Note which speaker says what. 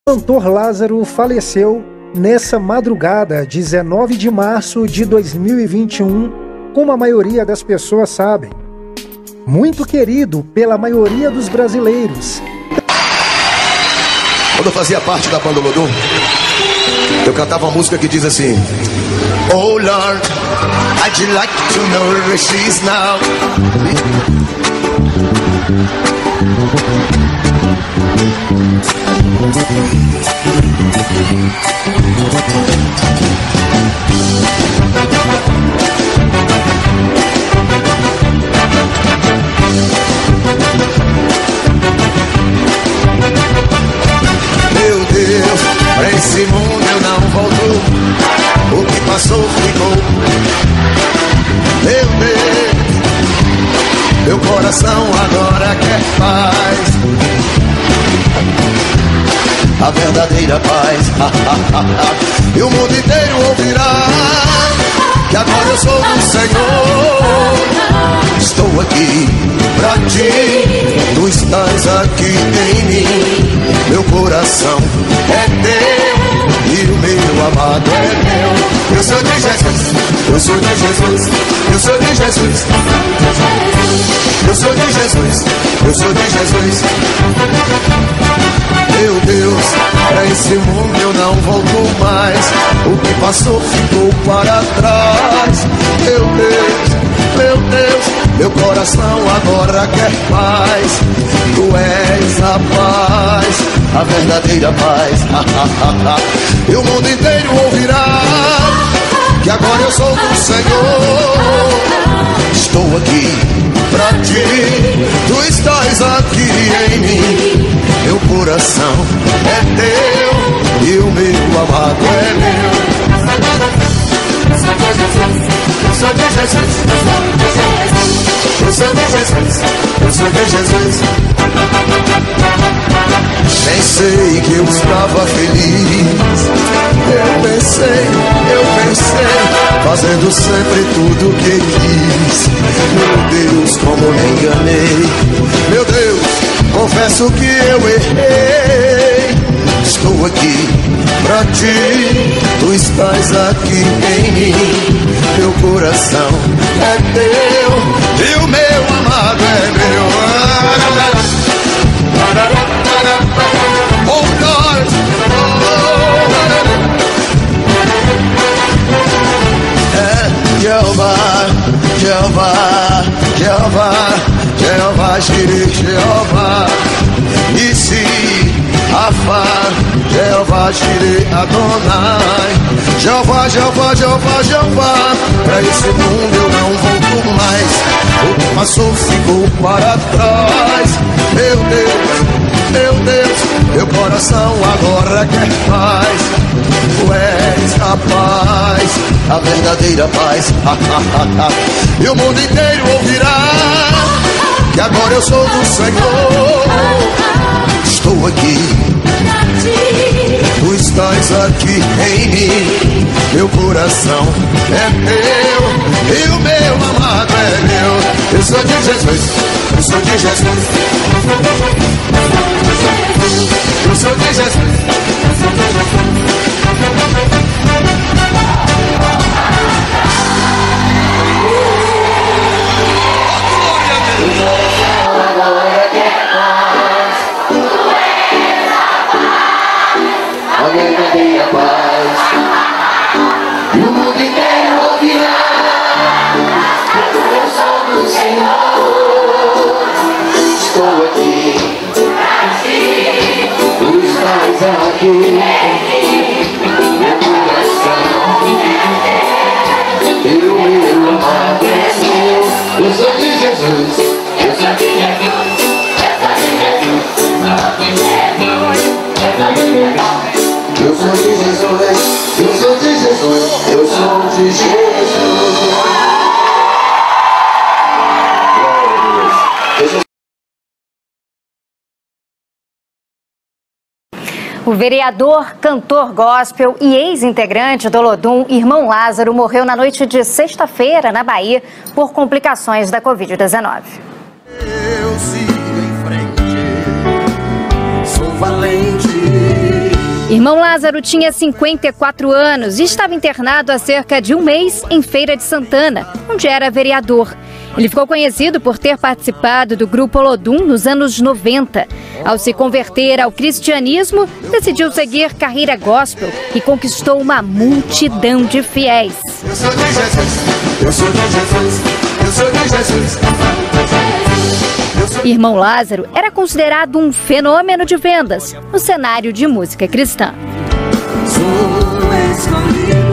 Speaker 1: O cantor Lázaro faleceu nessa madrugada, 19 de março de 2021, como a maioria das pessoas sabem. Muito querido pela maioria dos brasileiros.
Speaker 2: Quando eu fazia parte da banda Olodum, eu cantava uma música que diz assim: Oh Lord, I'd like to know where she's now. Meu Deus, pra esse mundo eu não volto. O que passou ficou. Meu Deus, meu coração agora quer paz, a verdadeira paz. E o mundo inteiro ouvirá que agora eu sou do Senhor. Estou aqui pra ti, tu estás aqui em mim. Meu coração é teu e o meu amado é meu. Eu sou de Jesus, eu sou de Jesus, eu sou de Jesus. Eu sou de Jesus, eu sou de Jesus. Meu Deus, pra esse mundo eu não volto mais. O que passou ficou para trás. Meu Deus, meu coração agora quer paz. Tu és a paz, a verdadeira paz. E o mundo inteiro ouvirá que agora eu sou do Senhor. Estou aqui pra ti, tu estás aqui em mim. Meu coração é teu e o meu amado é meu. Eu sou de Jesus, eu sou de Jesus, eu sou de Jesus, eu sou de Jesus. Pensei que eu estava feliz, eu pensei, fazendo sempre tudo o que quis. Meu Deus, como me enganei. Meu Deus, confesso que eu errei. Estou aqui pra ti, tu estás aqui em mim. Meu coração é teu e o meu amado é meu. Oh Lord, é Jeová, Jeová, Jeová, Jeová, Jireh, Jeová, Nissi, Rafa, Jeová, Jireh, Adonai. Jeová, Jeová, Jeová, Jeová, pra esse mundo eu não volto mais. O que passou ficou para trás. Meu Deus, meu coração agora quer paz. Tu és a paz, a verdadeira paz. E o mundo inteiro ouvirá que agora eu sou do Senhor. Estou aqui, tu estás aqui em mim. Meu coração é teu e o meu amado é meu. Eu sou de Jesus, eu sou de Jesus, eu sou de Jesus. A verdadeira paz, e o mundo inteiro ouvirá que eu sou do Senhor. Estou aqui, tu estás aqui, meu coração e o meu amado é meu. Eu sou de Jesus, eu sou de Jesus, eu sou de Jesus, eu sou de Jesus, eu sou de Jesus, eu sou de Jesus.
Speaker 3: O vereador, cantor gospel e ex-integrante do Olodum, Irmão Lázaro, morreu na noite de sexta-feira, na Bahia, por complicações da Covid-19.
Speaker 2: Eu sigo em frente, sou valente.
Speaker 3: Irmão Lázaro tinha 54 anos e estava internado há cerca de um mês em Feira de Santana, onde era vereador. Ele ficou conhecido por ter participado do grupo Olodum nos anos 90. Ao se converter ao cristianismo, decidiu seguir carreira gospel e conquistou uma multidão de fiéis.
Speaker 2: Eu sou de Jesus, eu sou de Jesus, eu sou de Jesus.
Speaker 3: Irmão Lázaro era considerado um fenômeno de vendas no cenário de música cristã.
Speaker 2: Sou escolhido.